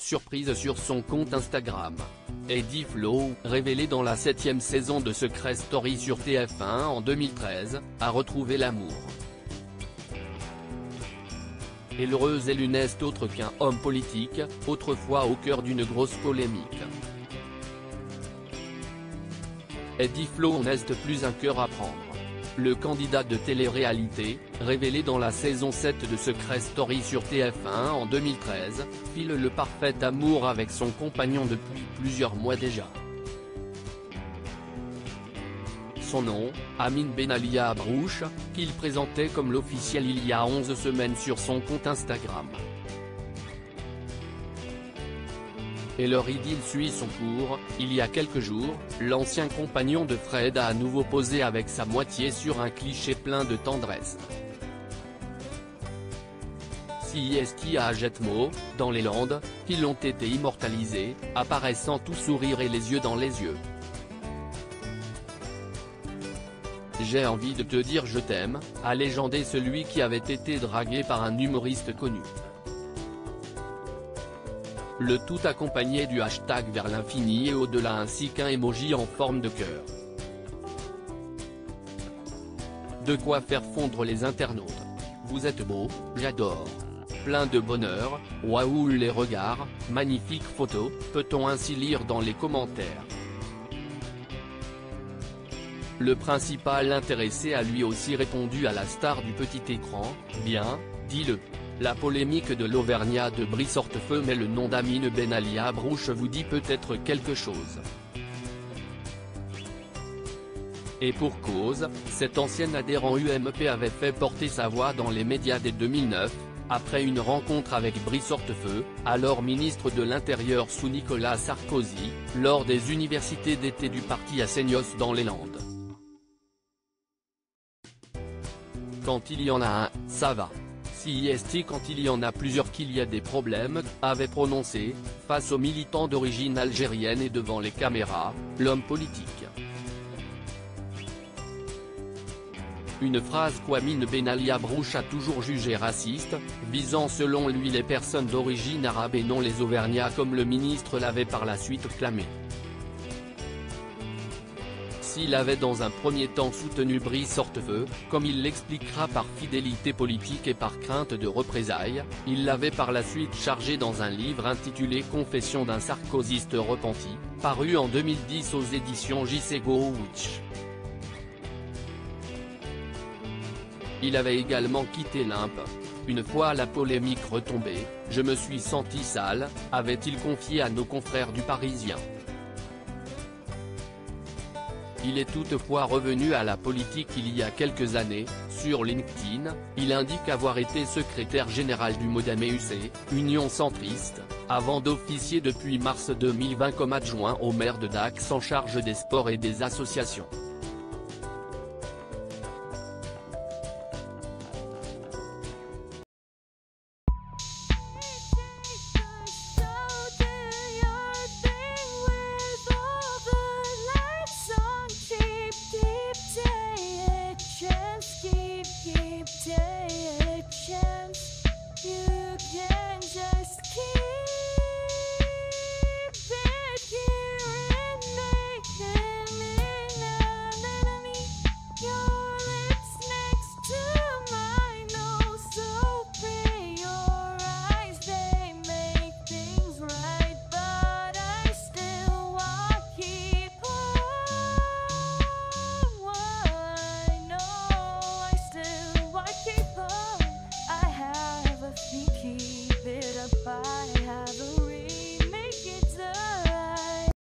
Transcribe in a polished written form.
surprise sur son compte Instagram. Eddie Flo, révélé dans la 7e saison de Secret Story sur TF1 en 2013, a retrouvé l'amour. Et l'heureuse Elu n'est autre qu'un homme politique, autrefois au cœur d'une grosse polémique. Eddie Flo n'est plus un cœur à prendre. Le candidat de télé-réalité, révélé dans la saison 7 de Secret Story sur TF1 en 2013, file le parfait amour avec son compagnon depuis plusieurs mois déjà. Son nom, Amine Benalia Abrouche, qu'il présentait comme l'officiel il y a 11 semaines sur son compte Instagram. Et leur idylle suit son cours. Il y a quelques jours, l'ancien compagnon de Fred a à nouveau posé avec sa moitié sur un cliché plein de tendresse. Siesti à Jetmo, dans les Landes, qui l'ont été immortalisés, apparaissant tout sourire et les yeux dans les yeux. J'ai envie de te dire je t'aime, a légendé celui qui avait été dragué par un humoriste connu. Le tout accompagné du hashtag vers l'infini et au-delà ainsi qu'un emoji en forme de cœur. De quoi faire fondre les internautes. Vous êtes beau, j'adore. Plein de bonheur, waouh les regards, magnifique photo, peut-on ainsi lire dans les commentaires. Le principal intéressé a lui aussi répondu à la star du petit écran, bien, dis-le. La polémique de l'Auvergnat de Brie-Sortefeu mais le nom d'Amine Benalia Abrouche vous dit peut-être quelque chose. Et pour cause, cet ancien adhérent UMP avait fait porter sa voix dans les médias dès 2009, après une rencontre avec Brie-Sortefeu, alors ministre de l'Intérieur sous Nicolas Sarkozy, lors des universités d'été du parti à Seignos dans les Landes. Quand il y en a un, ça va. Siesti quand il y en a plusieurs qu'il y a des problèmes, avait prononcé, face aux militants d'origine algérienne et devant les caméras, l'homme politique. Une phrase qu'Amine Benalia Abrouche a toujours jugée raciste, visant selon lui les personnes d'origine arabe et non les Auvergnats comme le ministre l'avait par la suite clamé. S'il avait dans un premier temps soutenu Brie-Sortefeu, comme il l'expliquera par fidélité politique et par crainte de représailles, il l'avait par la suite chargé dans un livre intitulé Confessions d'un sarkozyste repenti, paru en 2010 aux éditions J.C. Gowitch. Il avait également quitté l'Imp. Une fois la polémique retombée, je me suis senti sale, avait-il confié à nos confrères du Parisien. Il est toutefois revenu à la politique il y a quelques années. Sur LinkedIn, il indique avoir été secrétaire général du Modem UC, Union centriste, avant d'officier depuis mars 2020 comme adjoint au maire de Dax en charge des sports et des associations.